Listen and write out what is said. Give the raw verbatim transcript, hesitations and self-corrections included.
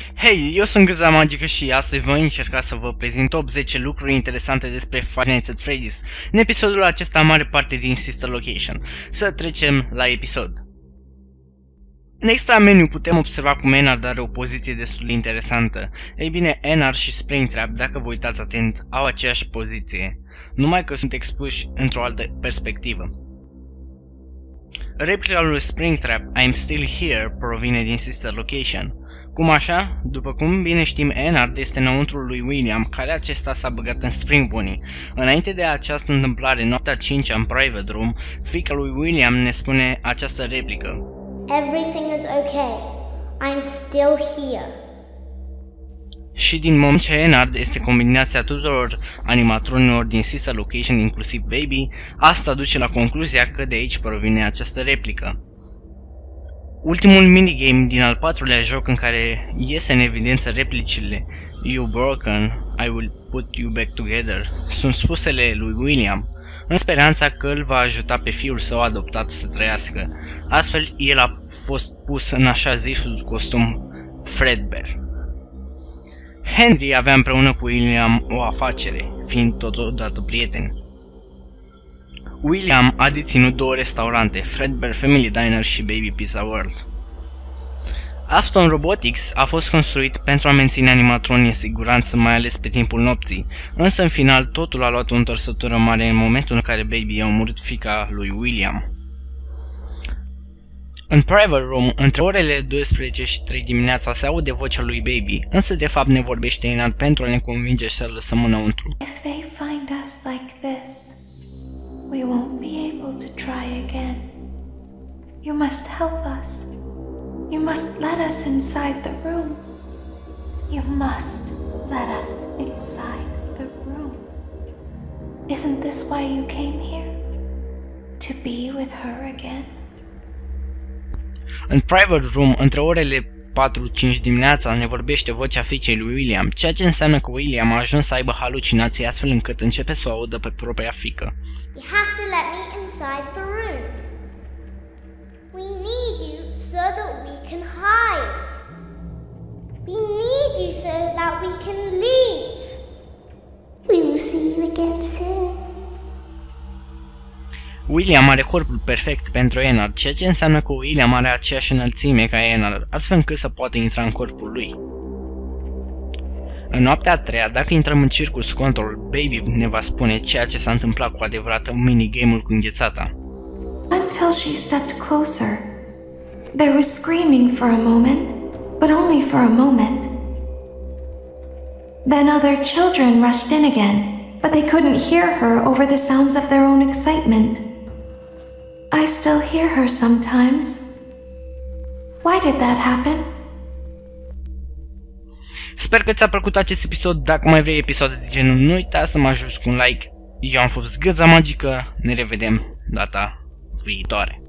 Hei, eu sunt Gâza Magică și astăzi voi încerca să vă prezint top zece lucruri interesante despre Five Nights at Freddy's. În episodul acesta mare parte din Sister Location. Să trecem la episod. În extra meniu putem observa cum Ennard are o poziție destul de interesantă. Ei bine, Ennard și Springtrap, dacă vă uitați atent, au aceeași poziție, numai că sunt expuși într-o altă perspectivă. Replica lui Springtrap, I'm still here, provine din Sister Location. Cum așa? După cum bine știm, Ennard este înăuntrul lui William, care acesta s-a băgat în Spring Bonnie. Înainte de această întâmplare, noaptea a cincea în Private Room, fiica lui William ne spune această replică. Everything is okay. I'm still here. Și din moment ce Ennard este combinația tuturor animatronilor din Sister Location, inclusiv Baby, asta duce la concluzia că de aici provine această replică. Ultimul minigame din al patrulea joc în care iese în evidență replicile You broken, I will put you back together sunt spusele lui William, în speranța că îl va ajuta pe fiul său adoptat să trăiască. Astfel, el a fost pus în așa zisul costum Fredbear. Henry avea împreună cu William o afacere, fiind totodată prieteni. William a deținut două restaurante, Fredbear Family Diner și Baby Pizza World. Afton Robotics a fost construit pentru a menține animatronii în siguranță, mai ales pe timpul nopții, însă în final totul a luat o întorsătură mare în momentul în care Baby a omorât fiica lui William. În Private Room, între orele douăsprezece și trei dimineața se aude vocea lui Baby, însă de fapt ne vorbește Ennard pentru a ne convinge să-l lăsăm înăuntru. If they find us like this, we won't be able to try again. You must help us. You must let us inside the room. You must let us inside the room. Isn't this why you came here? To be with her again? În Private Room, între orele patru cinci dimineața, ne vorbește vocea fiicei lui William, ceea ce înseamnă că William a ajuns să aibă halucinații astfel încât începe să o audă pe propria fiică. You have to let me inside the room. We need you so that we can hide. We need you so that we can leave. We will see you again soon. William are corpul perfect pentru Ennard, ceea ce înseamnă că William are aceeași înălțime ca Ennard, astfel încât să poată intra în corpul lui. În noaptea a treia, dacă intrăm în Circus Control, Baby ne va spune ceea ce s-a întâmplat cu adevărat în minigame-ul cu înghețata. Until she stepped closer. There was screaming for a moment, but only for a moment. Then other children rushed in again, but they couldn't hear her over the sounds of their own excitement. I still hear her sometimes. Why did that happen? Sper că ți-a plăcut acest episod. Dacă mai vrei episoade de genul, nu uita să mă ajuți cu un like. Eu am fost Gâza Magică, ne revedem data viitoare.